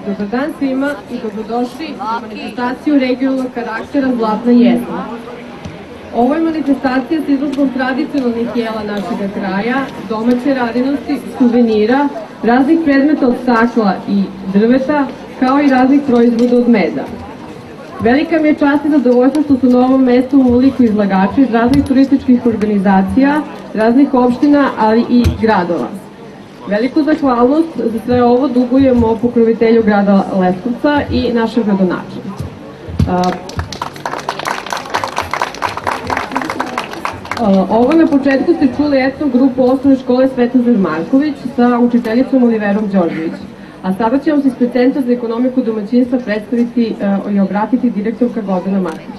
Dobar dan svima i dobrodošli na manifestaciju regionalnog karaktera Zlatna jesen. Ovo je manifestacija s izložbom tradicionalnih jela našeg kraja, domaće radinosti, suvenira, raznih predmeta od stakla i drveta, kao i raznih proizvoda od meda. Velika mi je čast i zadovoljstvo što su na ovom mestu u liku izlagači iz raznih turističkih organizacija, raznih opština, ali i gradova. Veliku zahvalnost za sve ovo dugujemo pokrovitelju grada Leskovca i našem gradonačelniku. Ovo na početku ste čuli etno grupu osnovne škole Svetozar Marković sa učiteljicom Oliverom Đorđević. A sada će vam se ispred Centra za ekonomiku domaćinstva predstaviti i obratiti direktorka Gordana Marković.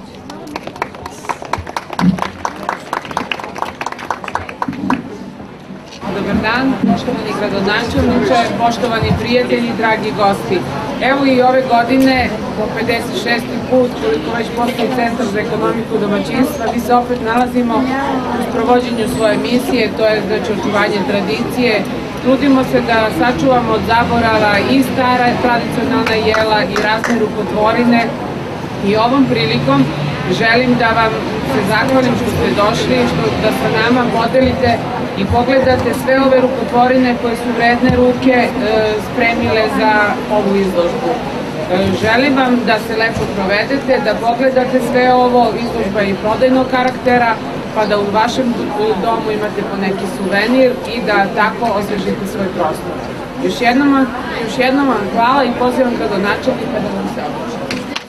Dobar dan, poštovani gradonačelniče, poštovani prijatelji, dragi gosti. Evo i ove godine, po 56. put, koliko već postoji Centar za ekonomiku domaćinstva, mi se opet nalazimo u sprovođenju svoje misije, to je znači očuvanje tradicije. Trudimo se da sačuvamo od zaborava i stara tradicionalna jela i razne rukotvorine i ovom prilikom želim da vam se zahvalim što ste došli, da sa nama podelite i pogledate sve ove rukotvorine koje su vredne ruke spremile za ovu izložbu. Želim vam da se lepo provedete, da pogledate sve ovo, izložba je prodajnog karaktera, pa da u vašem domu imate po neki suvenir i da tako osvežite svoj prostor. Još jednom vam hvala i pozivam gradonačelnika da vam se obraća.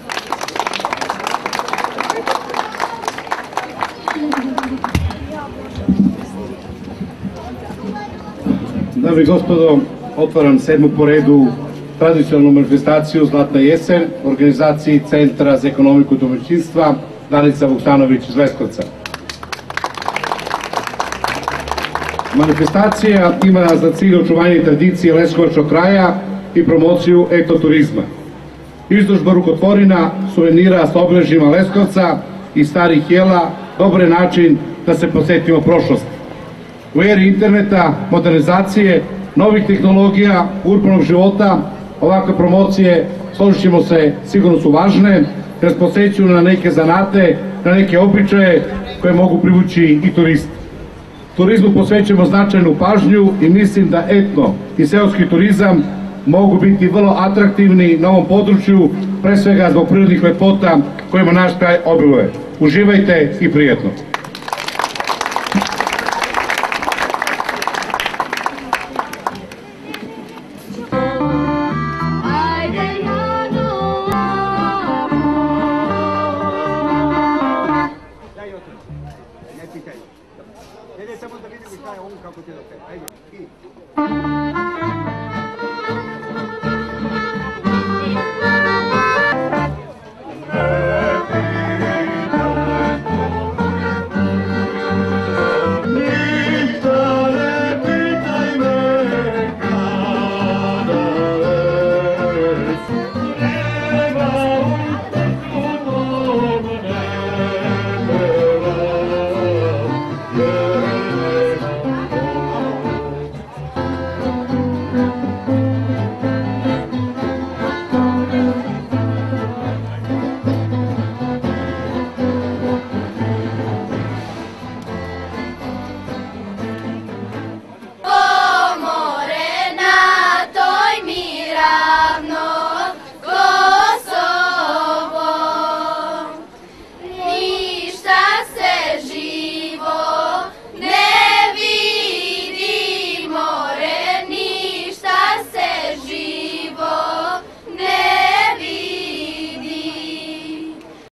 Dame i gospodo, otvaram 7. po redu tradicionalnu manifestaciju Zlatna jesen u organizaciji Centra za ekonomiku domaćinstva Danica Vuksanović iz Leskovca. Manifestacija ima za cilj očuvanje tradicije leskovačkog kraja i promociju ekoturizma. Izložba rukotvorina, suvenira sa obeležjima Leskovca i starih jela dobar je način da se posvetimo prošlosti. U eri interneta, modernizacije, novih tehnologija, urbanog života, ovakve promocije, složit ćemo se, sigurno su važne, jer nas posjećuju na neke zanate, na neke običaje koje mogu privući i turiste. Turizmu posvećujemo značajnu pažnju i mislim da etno i seoski turizam mogu biti vrlo atraktivni na ovom području, pre svega zbog prirodnih lepota kojima naš kraj obiluje. Uživajte i prijetno!